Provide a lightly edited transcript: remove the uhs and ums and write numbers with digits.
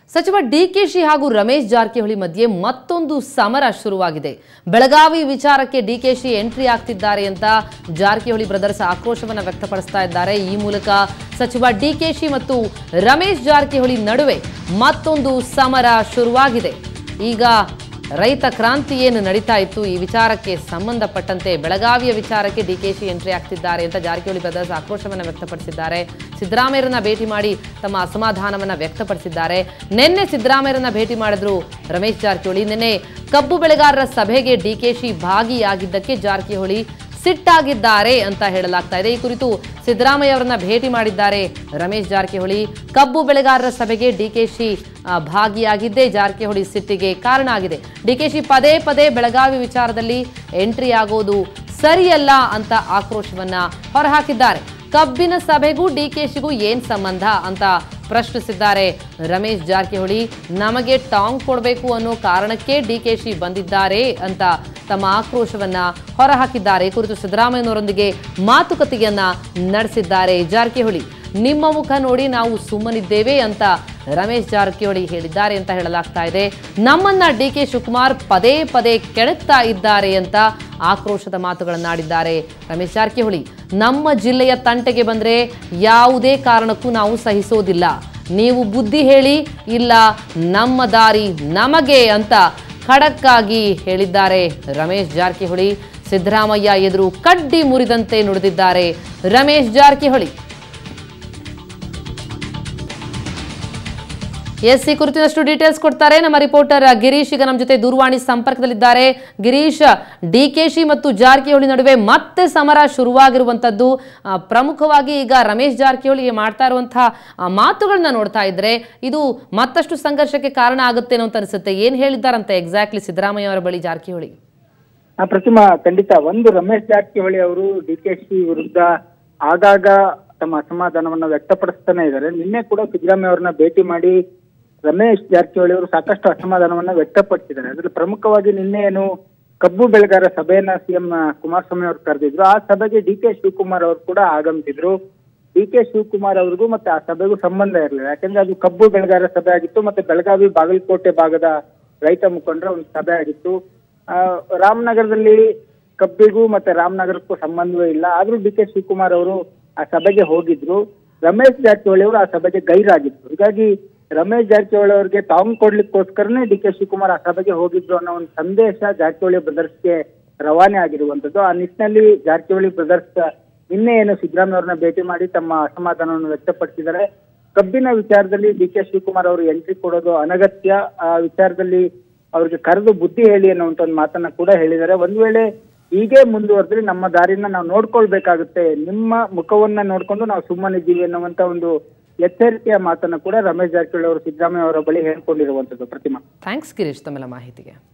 ಸಚಿವ ಡಿಕೆಶಿ ಹಾಗೂ ರಮೇಶ್ ಜಾರಕಿಹೊಳಿ ಮಧ್ಯೆ ಮತ್ತೊಂದು ಸಮರ ಶುರುವಾಗಿದೆ. ಬೆಳಗಾವಿ ವಿಚಾರಕ್ಕೆ ಡಿಕೆಶಿ ಎಂಟ್ರಿ ಆಗ್ತಿದ್ದಾರೆ ಅಂತ ಜಾರಕಿಹೊಳಿ ಬ್ರದರ್ಸ್ ಆಕ್ರೋಶವನ್ನು ವ್ಯಕ್ತಪಡಿಸ್ತಾ ಇದ್ದಾರೆ. ಈ ಮೂಲಕ ಸಚಿವ ಡಿಕೆಶಿ ಮತ್ತು ರಮೇಶ್ ಜಾರಕಿಹೊಳಿ ನಡುವೆ ಮತ್ತೊಂದು ಸಮರ ಶುರುವಾಗಿದೆ. ಈಗ ರೈತ ಕ್ರಾಂತಿ ಏನು ನಡೀತಾ ಇತ್ತು, ಈ ವಿಚಾರಕ್ಕೆ ಸಂಬಂಧಪಟ್ಟಂತೆ ಬೆಳಗಾವಿಯ ವಿಚಾರಕ್ಕೆ ಡಿಕೆಶಿ ಎಂಟ್ರಿ ಆಗ್ತಿದ್ದಾರೆ ಅಂತ ಜಾರಕಿಹೊಳಿ ಬ್ರದರ್ಸ್ ಆಕ್ರೋಶವನ್ನು ವ್ಯಕ್ತಪಡಿಸಿದ್ದಾರೆ. ಸಿದ್ದರಾಮಯ್ಯರನ್ನ ಭೇಟಿ ಮಾಡಿ ತಮ್ಮ ಅಸಮಾಧಾನವನ್ನು ವ್ಯಕ್ತಪಡಿಸಿದ್ದಾರೆ. ನಿನ್ನೆ ಸಿದ್ದರಾಮಯ್ಯರನ್ನ ಭೇಟಿ ಮಾಡಿದ್ರು ರಮೇಶ್ ಜಾರಕಿಹೊಳಿ. ನಿನ್ನೆ ಕಬ್ಬು ಬೆಳೆಗಾರರ ಸಭೆಗೆ ಡಿಕೆಶಿ ಭಾಗಿಯಾಗಿದ್ದಕ್ಕೆ ಜಾರಕಿಹೊಳಿ ಸಿಟ್ಟಾಗಿದ್ದಾರೆ ಅಂತ ಹೇಳಲಾಗ್ತಾ ಇದೆ. ಈ ಕುರಿತು ಸಿದ್ದರಾಮಯ್ಯ ಅವರನ್ನ ಭೇಟಿ ಮಾಡಿದ್ದಾರೆ ರಮೇಶ್ ಜಾರಕಿಹೊಳಿ. ಕಬ್ಬು ಬೆಳೆಗಾರರ ಸಭೆಗೆ ಡಿಕೆಶಿ ಭಾಗಿಯಾಗಿದ್ದೇ ಜಾರಕಿಹೊಳಿ ಸಿಟ್ಟಿಗೆ ಕಾರಣ ಆಗಿದೆ. ಡಿಕೆಶಿ ಪದೇ ಪದೇ ಬೆಳಗಾವಿ ವಿಚಾರದಲ್ಲಿ ಎಂಟ್ರಿ ಆಗೋದು ಸರಿಯಲ್ಲ ಅಂತ ಆಕ್ರೋಶವನ್ನ ಹೊರಹಾಕಿದ್ದಾರೆ. ಕಬ್ಬಿನ ಸಭೆಗೂ ಡಿಕೆಶಿಗೂ ಏನ್ ಸಂಬಂಧ ಅಂತ ಪ್ರಶ್ನಿಸಿದ್ದಾರೆ ರಮೇಶ್ ಜಾರಕಿಹೊಳಿ. ನಮಗೆ ಟಾಂಗ್ ಕೊಡಬೇಕು ಅನ್ನೋ ಕಾರಣಕ್ಕೆ ಡಿಕೆಶಿ ಬಂದಿದ್ದಾರೆ ಅಂತ ತಮ್ಮ ಆಕ್ರೋಶವನ್ನ ಹೊರಹಾಕಿದ್ದಾರೆ. ಈ ಕುರಿತು ಸಿದ್ದರಾಮಯ್ಯನವರೊಂದಿಗೆ ಮಾತುಕತೆಯನ್ನ ನಡೆಸಿದ್ದಾರೆ ಜಾರಕಿಹೊಳಿ. ನಿಮ್ಮ ಮುಖ ನೋಡಿ ನಾವು ಸುಮ್ಮನಿದ್ದೇವೆ ಅಂತ ರಮೇಶ್ ಜಾರಕಿಹೊಳಿ ಹೇಳಿದ್ದಾರೆ ಅಂತ ಹೇಳಲಾಗ್ತಾ ಇದೆ. ನಮ್ಮನ್ನ ಡಿಕೆ ಶಿವಕುಮಾರ್ ಪದೇ ಪದೇ ಕೆಣಕ್ತಾ ಇದ್ದಾರೆ ಅಂತ ಆಕ್ರೋಶದ ಮಾತುಗಳನ್ನಾಡಿದ್ದಾರೆ ರಮೇಶ್ ಜಾರಕಿಹೊಳಿ. ನಮ್ಮ ಜಿಲ್ಲೆಯ ತಂಟೆಗೆ ಬಂದ್ರೆ ಯಾವುದೇ ಕಾರಣಕ್ಕೂ ನಾವು ಸಹಿಸೋದಿಲ್ಲ. ನೀವು ಬುದ್ಧಿ ಹೇಳಿ, ಇಲ್ಲ ನಮ್ಮ ದಾರಿ ನಮಗೆ ಅಂತ ಖಡಕ್ ಆಗಿ ಹೇಳಿದ್ದಾರೆ ರಮೇಶ್ ಜಾರಕಿಹೊಳಿ. ಸಿದ್ದರಾಮಯ್ಯ ಎದುರು ಕಡ್ಡಿ ಮುರಿದಂತೆ ನುಡಿದಿದ್ದಾರೆ ರಮೇಶ್ ಜಾರಕಿಹೊಳಿ. ಎಸ್, ಈ ಕುರಿತಿನಷ್ಟು ಡೀಟೇಲ್ಸ್ ಕೊಡ್ತಾರೆ ನಮ್ಮ ರಿಪೋರ್ಟರ್ ಗಿರೀಶ್. ಈಗ ನಮ್ಮ ಜೊತೆ ದೂರವಾಣಿ ಸಂಪರ್ಕದಲ್ಲಿದ್ದಾರೆ. ಗಿರೀಶ್, ಡಿಕೆಶಿ ಮತ್ತು ಜಾರಕಿಹೊಳಿ ನಡುವೆ ಮತ್ತೆ ಸಮರ ಶುರುವಾಗಿರುವಂತದ್ದು, ಪ್ರಮುಖವಾಗಿ ಈಗ ರಮೇಶ್ ಜಾರಕಿಹೊಳಿ ಮಾಡ್ತಾ ಇರುವಂತಹ ಮಾತುಗಳನ್ನ ನೋಡ್ತಾ ಇದ್ರೆ ಇದು ಮತ್ತಷ್ಟು ಸಂಘರ್ಷಕ್ಕೆ ಕಾರಣ ಆಗುತ್ತೇನೋ ಅಂತ ಅನಿಸುತ್ತೆ. ಏನ್ ಹೇಳಿದ್ದಾರಂತೆ ಎಕ್ಸಾಕ್ಟ್ಲಿ ಸಿದ್ದರಾಮಯ್ಯ ಅವರ ಬಳಿ ಜಾರಕಿಹೊಳಿ? ಪ್ರತಿಮಾ, ಖಂಡಿತ ಒಂದು ರಮೇಶ್ ಜಾರಕಿಹೊಳಿ ಅವರು ಡಿಕೆಶಿ ವಿರುದ್ಧ ಆಗಾಗ ತಮ್ಮ ಅಸಮಾಧಾನವನ್ನ ವ್ಯಕ್ತಪಡಿಸ್ತಾನೆ ಇದ್ದಾರೆ. ನಿನ್ನೆ ಕೂಡ ಸಿದ್ದರಾಮಯ್ಯ ಅವರನ್ನ ಭೇಟಿ ಮಾಡಿ ರಮೇಶ್ ಜಾರಕಿಹೊಳಿ ಅವರು ಸಾಕಷ್ಟು ಅಸಮಾಧಾನವನ್ನ ವ್ಯಕ್ತಪಡಿಸಿದ್ದಾರೆ. ಅದರಲ್ಲಿ ಪ್ರಮುಖವಾಗಿ ನಿನ್ನೆ ಏನು ಕಬ್ಬು ಬೆಳೆಗಾರ ಸಭೆಯನ್ನ ಸಿಎಂ ಕುಮಾರಸ್ವಾಮಿ ಅವರು ಕರೆದಿದ್ರು, ಆ ಸಭೆಗೆ ಡಿಕೆ ಶಿವಕುಮಾರ್ ಅವರು ಕೂಡ ಆಗಮಿಸಿದ್ರು. ಡಿಕೆ ಶಿವಕುಮಾರ್ ಅವ್ರಿಗೂ ಮತ್ತೆ ಆ ಸಭೆಗೂ ಸಂಬಂಧ ಇರಲಿಲ್ಲ. ಯಾಕಂದ್ರೆ ಅದು ಕಬ್ಬು ಬೆಳೆಗಾರ ಸಭೆ ಆಗಿತ್ತು, ಮತ್ತೆ ಬೆಳಗಾವಿ ಬಾಗಲಕೋಟೆ ಭಾಗದ ರೈತ ಮುಖಂಡರ ಒಂದು ಸಭೆ ಆಗಿತ್ತು. ರಾಮನಗರದಲ್ಲಿ ಕಬ್ಬಿಗೂ ಮತ್ತೆ ರಾಮನಗರಕ್ಕೂ ಸಂಬಂಧವೇ ಇಲ್ಲ. ಆದ್ರೂ ಡಿಕೆ ಶಿವಕುಮಾರ್ ಅವರು ಆ ಸಭೆಗೆ ಹೋಗಿದ್ರು. ರಮೇಶ್ ಜಾರಕಿಹೊಳಿ ಅವರು ಆ ಸಭೆಗೆ ಗೈರಾಗಿದ್ರು. ಹೀಗಾಗಿ ರಮೇಶ್ ಜಾರಕಿಹೊಳಿ ಅವರಿಗೆ ಟಾಂಗ್ ಕೊಡ್ಲಿಕ್ಕೋಸ್ಕರನೇ ಡಿಕೆ ಶಿವಕುಮಾರ್ ಆ ಸಭೆಗೆ ಹೋಗಿದ್ರು ಅನ್ನೋ ಒಂದು ಸಂದೇಶ ಜಾರಕಿಹೊಳಿ ಬ್ರದರ್ಸ್ಗೆ ರವಾನೆ ಆಗಿರುವಂತದ್ದು. ಆ ನಿಟ್ಟಿನಲ್ಲಿ ಜಾರಕಿಹೊಳಿ ಬ್ರದರ್ಸ್ ನಿನ್ನೆ ಏನು ಸಿದ್ದರಾಮಯ್ಯ ಅವ್ರನ್ನ ಭೇಟಿ ಮಾಡಿ ತಮ್ಮ ಅಸಮಾಧಾನವನ್ನು ವ್ಯಕ್ತಪಡಿಸಿದ್ದಾರೆ. ಕಬ್ಬಿನ ವಿಚಾರದಲ್ಲಿ ಡಿಕೆ ಶಿವಕುಮಾರ್ ಅವರು ಎಂಟ್ರಿ ಕೊಡೋದು ಅನಗತ್ಯ, ಆ ವಿಚಾರದಲ್ಲಿ ಅವ್ರಿಗೆ ಕರೆದು ಬುದ್ಧಿ ಹೇಳಿ ಅನ್ನುವಂತ ಒಂದು ಮಾತನ್ನ ಕೂಡ ಹೇಳಿದ್ದಾರೆ. ಒಂದ್ ವೇಳೆ ಹೀಗೆ ಮುಂದುವರೆದ್ರೆ ನಮ್ಮ ದಾರಿನ ನಾವು ನೋಡ್ಕೊಳ್ಬೇಕಾಗುತ್ತೆ, ನಿಮ್ಮ ಮುಖವನ್ನ ನೋಡ್ಕೊಂಡು ನಾವು ಸುಮ್ಮನಿದ್ದೀವಿ ಅನ್ನುವಂತ ಒಂದು ಎಚ್ಚರಿಕೆಯ ಮಾತನ್ನ ಕೂಡ ರಮೇಶ್ ಜಾರಕಿಹೊಳಿ ಅವರು ಸಿದ್ದರಾಮಯ್ಯ ಅವರ ಬಳಿ ಹೇಳ್ಕೊಂಡಿರುವಂತದ್ದು. ಪ್ರತಿಮಾ, ಥ್ಯಾಂಕ್ಸ್ ಗಿರೀಶ್ ತಮ್ಮೆಲ್ಲ ಮಾಹಿತಿಗೆ.